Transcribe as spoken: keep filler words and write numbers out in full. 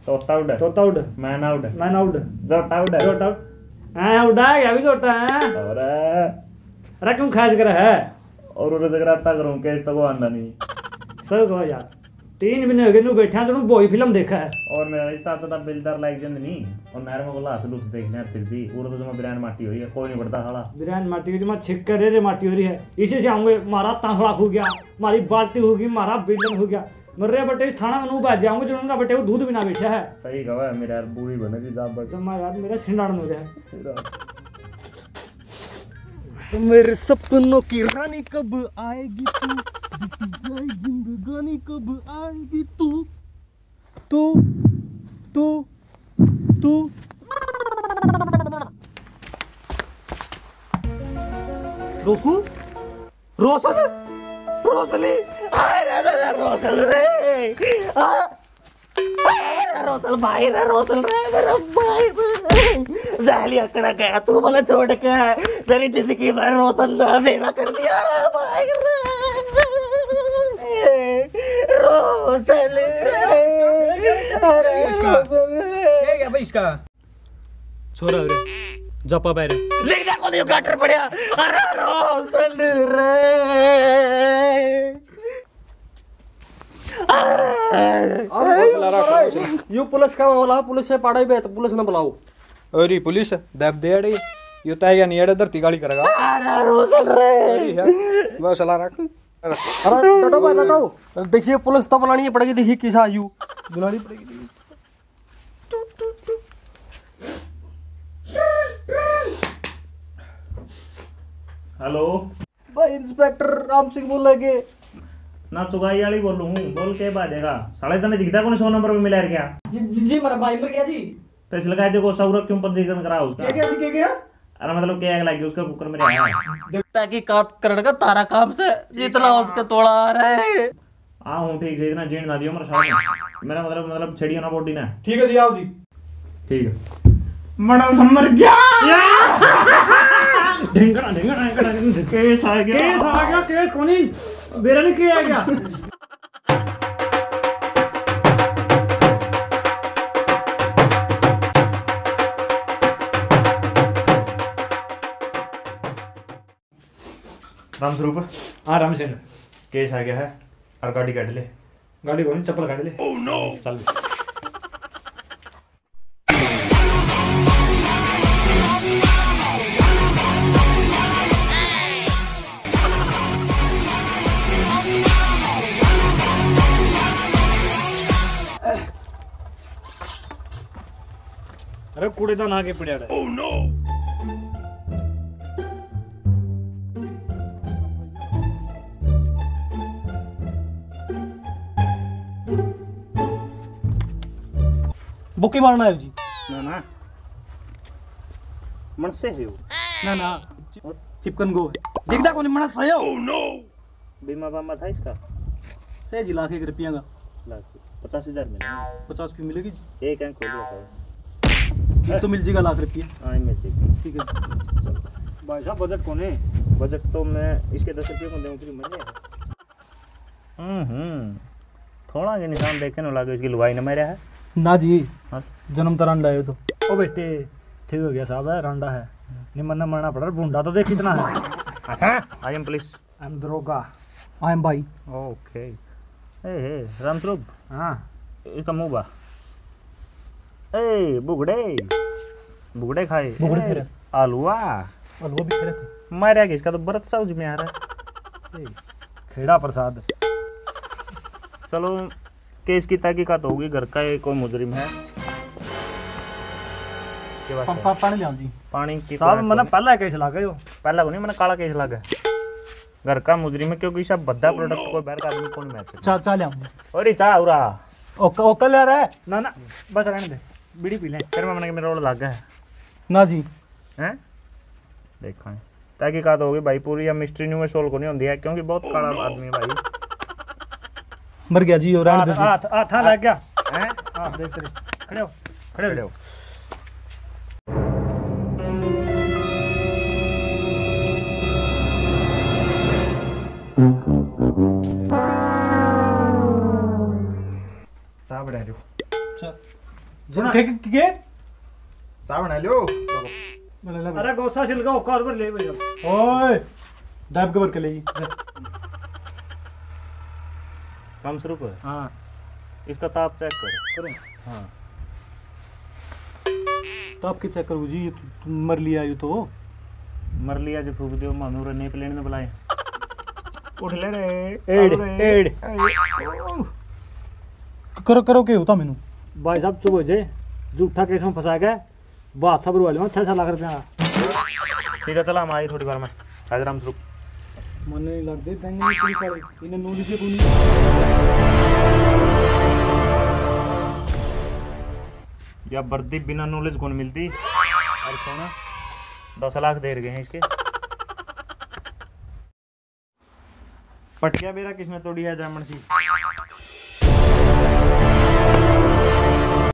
तोता उड़ तोता उड़ मैना उड़ मैना उड़ जोटा उड़ जोटा उड़ हाँ उड़ा क्या भी जोटा है और अरे क्यों खास कर है और उरे जगराता करूं केस तो वो आंदा नहीं सही कहो यार तीन महीने हो गए नू बैठा तो वही फिल्म देखा है और मेरा रिश्ता तो बिल्डर लाइक जंद नहीं और नहर में बोला हसलू से देखने फिर दी उरे तो जमा बिरान माटी हुई है कोई नहीं पड़ता साला बिरान माटी की जमा छिक कर रे माटी हो रही है इसी से आऊंगे मारा तांसड़ा हो गया मारी बाल्टी होगी मारा बिल्डन हो गया मर्रे बटे इस थाना में नू बाज जाऊंगे जो उनका बटे वो दूध बिना बैठा है सही कहा मेरा यार बूढ़ी बनेगी जाब तो मैं यार मेरा सिंडाड़न हो गया मेरे सपनों की रानी कब आएगी तू जाए जिंदगानी कब आएगी तू तू तू तू रोशन रोशन रोशनी अरे रोशन रे रोशन भाई रे रोशन रे मेरा भाई रे जाली अकड़ा गया तू बोला छोड़ के मेरी जिंदगी में रोशन ना मेरा कर दिया रे भाई रे रोशन रे अरे रोशन रे क्या क्या भाई इसका छोरा रे जपा पैरे लेकिन देखो नहीं गाटर पड़या अरे रोशन रे यू पुलिस का बोला पुलिस से पाड़ा पे तो पुलिस ना बुलाओ अरे पुलिस दब दे अड़े यो तो या नहीं अड़े धरती गाली करेगा अरे रोशन रे बस चला रख अरे टटो भाई टटो देखिए पुलिस तो बुलानी पड़ेगी देखिए किस आयु बुलानी पड़ेगी हेलो भाई इंस्पेक्टर राम सिंह बोल लगे ना चुगाई वाली बोलूं हूं बोल के बाजेगा साले तने दिखता कौन सौ नंबर पे मिला है क्या जी जी मेरा भाई मर गया जी पैसे लगाए देखो सौरभ क्यों पंजीकरण करा उसका क्या क्या क्या अरे मतलब क्या लगी उसका कुकर में आया देखता कि काट करने का तारा काम से जितना उसका तोड़ा आ रहा है हां हूं ठीक है इतना जीण ना दियो मेरा सामने मेरा मतलब मतलब छड़ियो ना बॉडी ना ठीक है जी आओ जी ठीक है मड़ा समर गया ढिंगड़ा ढिंगड़ा ढिंगड़ा केस आ गया केस आ गया केस कोनी बेरा ने किया क्या राम स्वरूप हाँ राम सिंह केस आ गया है और गाड़ी काट ले गाड़ी कोनी चप्पल काट ले ओह नो चल अरे कूड़ेदान आगे पड़ा है ओह नो बुक्की मारना है जी ना ना मन से है वो ना ना चिपकन गो दिखता कौन मना सही हो ओह नो बीमा बामा था इसका सही जी लाख एक रुपया का लाख पचास हजार में पचास की मिलेगी जी एक अंक खोल दिया ये तो मिल जाएगा लाख रुपया हाँ मिल जाएगी ठीक है चलो भाई साहब बजट कौन है बजट तो मैं इसके दस रुपये को दूँ फिर मजे हम्म हम्म थोड़ा के निशान देखे ना लगे इसकी लुगाई न मेरा है ना जी हाँ जन्म तरह लाए तो ओ बेटे ठीक हो गया साहब है रांडा है नहीं मरना मरना पड़ रहा बूंदा तो देख कितना है अच्छा I am police I am दरोगा आई एम भाई ओके ए हे रामस्वरूप हाँ इसका मुंह बा ए बुगड़े बुगड़े खाए बुगड़े थे रे। आलूआ और वो भी करे थे मारा किसका तो बरत साउज में आ रहा है खेड़ा प्रसाद चलो केस की तहकीकात तो होगी घर का एक कोई मुजरिम है के वास्ते? पा, पानी ले आओ जी पानी की साहब मैंने पहला केस ला गयो पहला को नहीं मैंने काला केस लगा घर का मुजरिम है क्योंकि सब बद्दा प्रोडक्ट कोई बाहर का आदमी कौन मैच चा चा ले आओ और चाह उरा ओके ओके ले रहा है ना ना बस रहने दे बीड़ी पी ले फिर मैं मेरा रोड लग गया है ना जी हैं देखा है तहकीकात होगी भाई पूरी या मिस्ट्री न्यू में सोल्व को नहीं होती है क्योंकि बहुत काला आदमी है भाई मर गया जी और रहने दो जी हाथ हाथ लग गया हैं हां देख तेरे खड़े हो खड़े खड़े हो हो साहब रह रहे हो सुना के के के चाह बना लो अरे गोसा छिलका ओका और ले भैया ओए दाब के बर के लेगी काम शुरू कर। हाँ इसका ताप चेक कर। करो हाँ तो आपके चेक करो जी, ये तो तुम मर लिया ये तो मर लिया जो फूक दियो मानू ने प्लेन ने बुलाए उठ ले रे एड एड करो करो के होता मैनू भाई साहब चुप हो जाए, झूठा केस में फंसा के बात सब रुआ लिया छह छह लाख रुपया ठीक है चला हम आई थोड़ी बार में हाजराम शुरू। मन नहीं लगते देंगे नहीं पुलिस वाले इन्हें नो लीजिए कोई या वर्दी बिना नॉलेज कौन मिलती। अरे सोना दस लाख दे रहे हैं इसके। पटिया बेरा किसने तोड़ी है जामन सी।